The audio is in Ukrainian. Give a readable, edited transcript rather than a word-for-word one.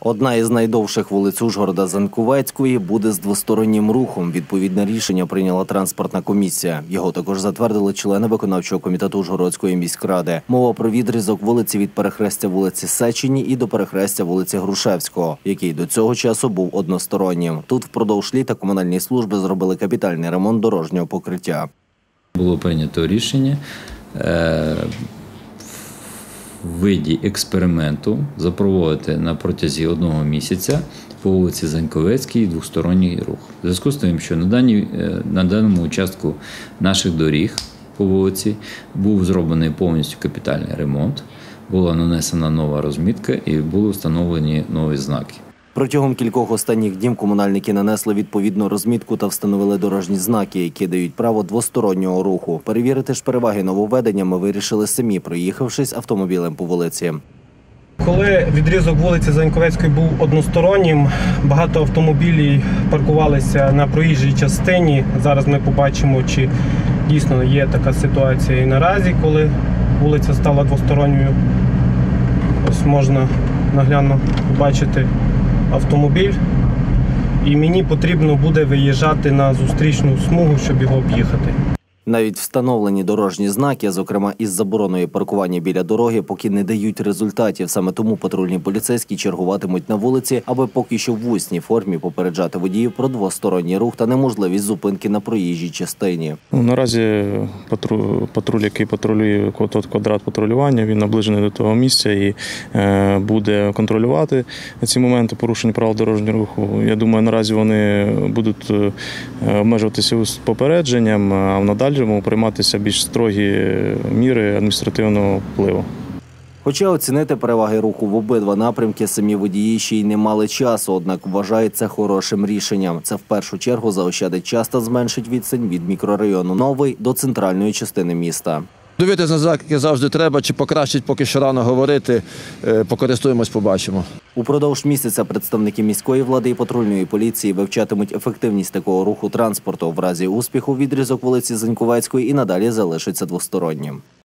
Одна із найдовших вулиць Ужгорода Заньковецької буде з двостороннім рухом. Відповідне рішення прийняла транспортна комісія. Його також затвердили члени виконавчого комітету Ужгородської міськради. Мова про відрізок вулиці від перехрестя вулиці Сечені і до перехрестя вулиці Грушевського, який до цього часу був одностороннім. Тут впродовж літа комунальні служби зробили капітальний ремонт дорожнього покриття. Було прийнято рішення в виді експерименту запровадити на протязі 1 місяця по вулиці Заньковецькій двосторонній рух. В зв'язку з тим, що на даному участку наших доріг по вулиці був зроблений повністю капітальний ремонт, була нанесена нова розмітка і були встановлені нові знаки. Протягом кількох останніх днів комунальники нанесли відповідну розмітку та встановили дорожні знаки, які дають право двостороннього руху. Перевірити ж переваги нововведення ми вирішили самі, проїхавшись автомобілем по вулиці. Коли відрізок вулиці Заньковецької був одностороннім, багато автомобілів паркувалися на проїжджій частині. Зараз ми побачимо, чи дійсно є така ситуація і наразі, коли вулиця стала двосторонньою. Ось можна наглядно побачити автомобіль, і мені потрібно буде виїжджати на зустрічну смугу, щоб його об'їхати. Навіть встановлені дорожні знаки, зокрема із забороною паркування біля дороги, поки не дають результатів. Саме тому патрульні поліцейські чергуватимуть на вулиці, аби поки що в усній формі попереджати водіїв про двосторонній рух та неможливість зупинки на проїжджій частині. Наразі патруль, який патрулює квадрат патрулювання, він наближений до того місця і буде контролювати ці моменти порушень правил дорожнього руху. Я думаю, наразі вони будуть обмежуватися попередженням, а в надалі прийматися більш строгі міри адміністративного впливу. Хоча оцінити переваги руху в обидва напрямки самі водії ще й не мали часу, однак вважають це хорошим рішенням. Це в першу чергу заощадить час та зменшить відстань від мікрорайону Новий до центральної частини міста. Дивитися на знаки завжди треба, чи покращить, поки що рано говорити, покористуємось, побачимо. Упродовж місяця представники міської влади і патрульної поліції вивчатимуть ефективність такого руху транспорту. В разі успіху відрізок вулиці Заньковецької і надалі залишиться двостороннім.